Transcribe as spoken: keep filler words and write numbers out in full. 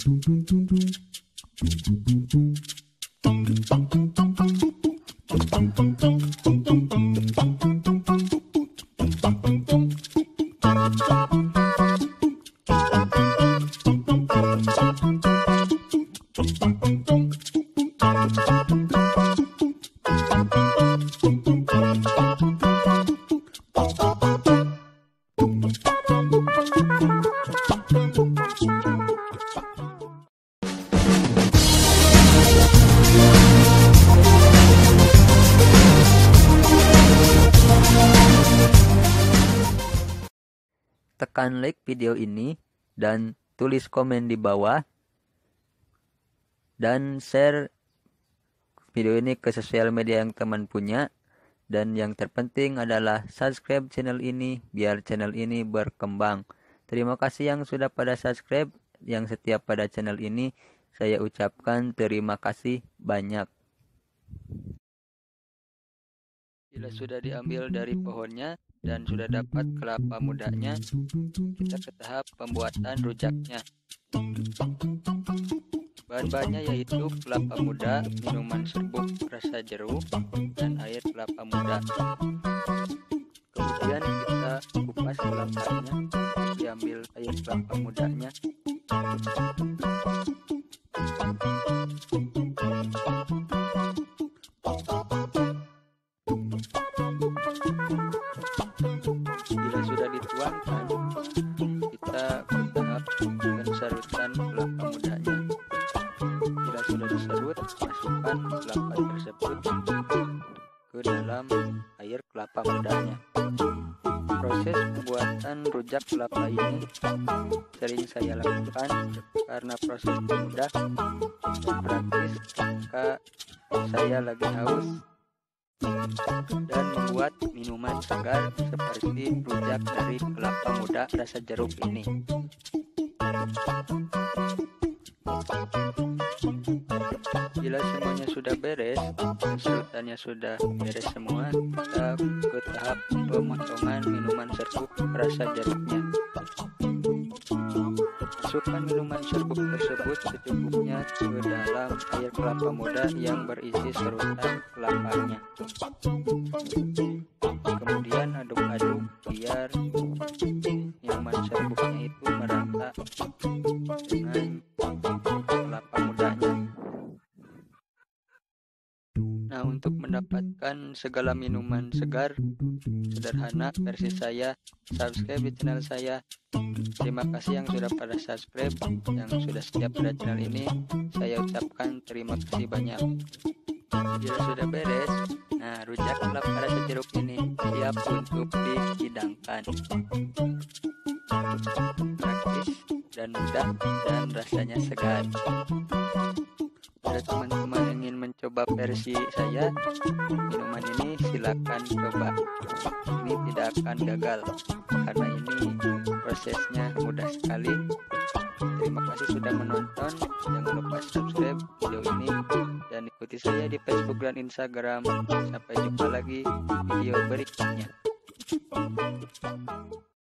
Tekan like video ini dan tulis komen di bawah, dan share video ini ke sosial media yang teman punya. Dan yang terpenting adalah subscribe channel ini biar channel ini berkembang. Terima kasih yang sudah pada subscribe, yang setia pada channel ini. Saya ucapkan terima kasih banyak. Bila sudah diambil dari pohonnya dan sudah dapat kelapa mudanya, kita ke tahap pembuatan rujaknya. Bahan-bahannya yaitu kelapa muda, minuman serbuk rasa jeruk, dan air kelapa muda. Kemudian kita kupas kelapanya, diambil air kelapa mudanya. Bila sudah dituangkan, kita bertahap pensarutan kelapa mudanya. Bila sudah diserut, masukkan kelapa tersebut ke dalam air kelapa mudanya. Proses pembuatan rujak kelapa ini sering saya lakukan karena prosesnya mudah dan praktis ketika saya lagi haus dan membuat minuman segar seperti rujak dari kelapa muda rasa jeruk ini. Bila semuanya sudah beres, serutannya sudah beres semua, kita ke tahap pemotongan minuman serbuk rasa jeruknya. Masukkan minuman serbuk tersebut secukupnya ke dalam air kelapa muda yang berisi serutan kelapanya. Kemudian aduk-aduk biar minuman serbuknya itu merata dengan kelapa mudanya. Nah, untuk mendapatkan segala minuman segar sederhana versi saya, subscribe di channel saya. Terima kasih yang sudah pada subscribe, yang sudah setia pada channel ini. Saya ucapkan terima kasih banyak. Bila sudah beres, nah rujak kelapa rasa jeruk ini siap untuk dihidangkan. Praktis dan mudah dan rasanya segar. Bila teman-teman ingin mencoba versi saya, minuman ini silakan coba. Ini tidak akan gagal karena ini prosesnya mudah sekali. Terima kasih sudah menonton. Jangan lupa subscribe video ini dan ikuti saya di Facebook dan Instagram. Sampai jumpa lagi di video berikutnya.